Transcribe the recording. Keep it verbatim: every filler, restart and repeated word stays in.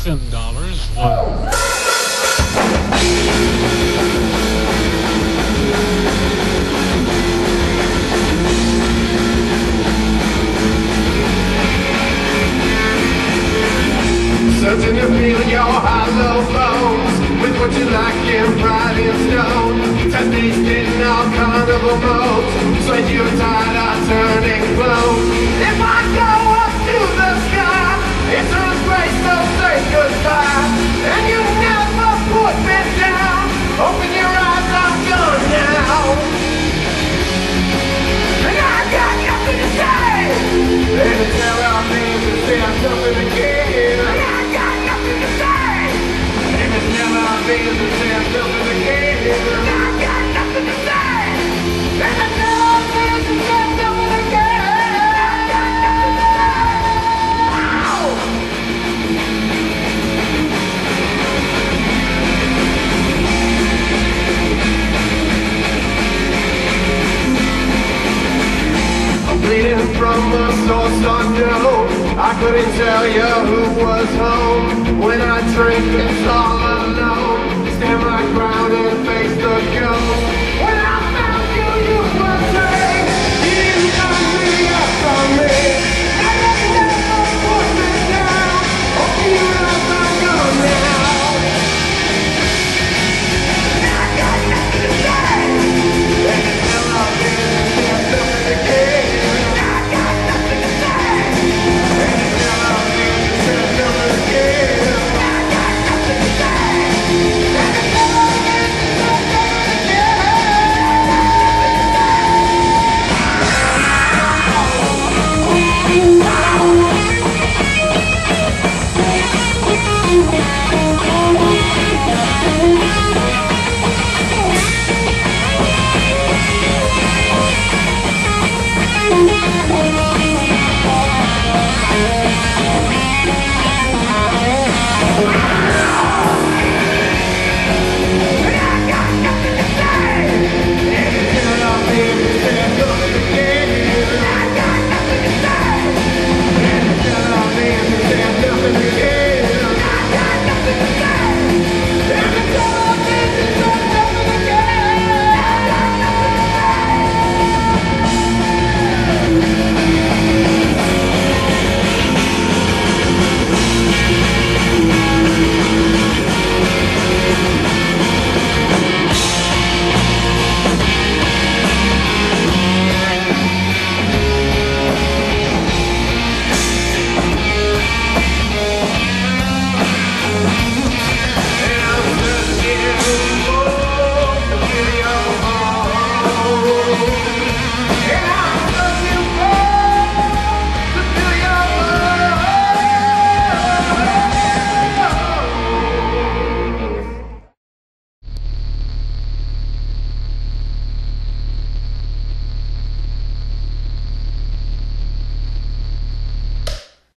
in dollars was... Searching to feel your hollow bones with what you lack in pride and stone. Test these getting all carnival modes. Sweat you tired of turning clothes. If I go up to the sky, it's a grace, so say goodbye. And you never put me down. Open your eyes, I'm gone now. And I got nothing to say. And it's never our name to say I'm something again. Being the same building again. I got nothing to say. And I know I'm being the same building again. I got nothing to say. Ow! I'm bleeding from a source unknown. I couldn't tell you who was home. When I drink, it's all alone. Stand my ground and face the ghost.